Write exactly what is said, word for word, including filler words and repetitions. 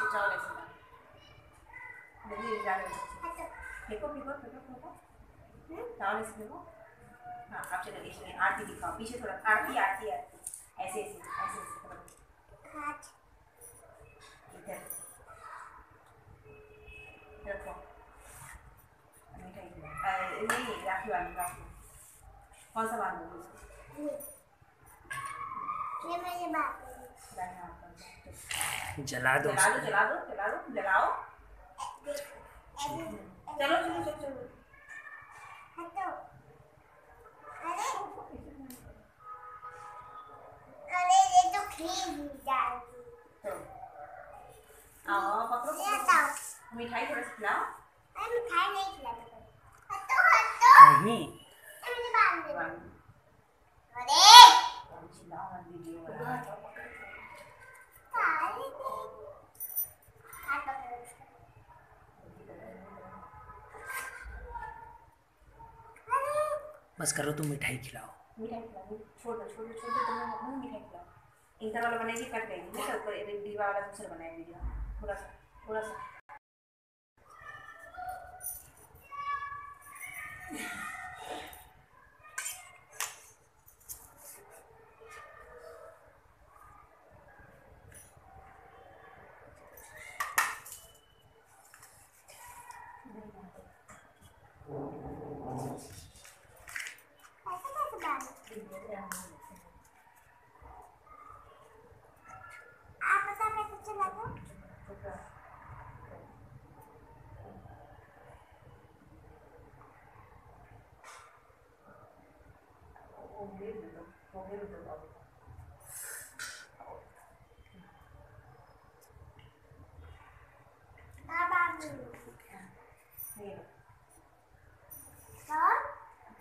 चावल ऐसे ना जल्दी जा रहे हो फेंको फेंको फेंको फेंको चावल ऐसे फेंको। हाँ अब चलो इसमें आरती दिखाओ पीछे थोड़ा आरती आरती आरती ऐसे ऐसे ऐसे ऐसे करो इधर रखो मिठाई खिलाओ नहीं राखी बांधो राखी कौन सा बांधोगे उसको ये मैंने बात जला दो जला दो जला दो जला दो जलाओ चलो चलो चलो चलो हटो अरे अरे ये तो खीर जाएगी तो आओ पकड़ो पकड़ो मिठाई थोड़ा सा खिलाओ अरे मिठाई नहीं खिलाते हटो हटो नहीं मुझे बांध दे अरे चिल्लाओ मत वीडियो बना बस करो तुम मिठाई खिलाओ मिठाई खिलाओ छोड़ दो छोड़ दो छोड़ दो तुम मुंह मिठाई खिलाओ इंटर वाला बनाएगी कट देंगे नहीं ऊपर एक दीवा वाला दूसरा बनाए वीडियो थोड़ा सा थोड़ा सा आप बता मैं कुछ चलाऊं बाबा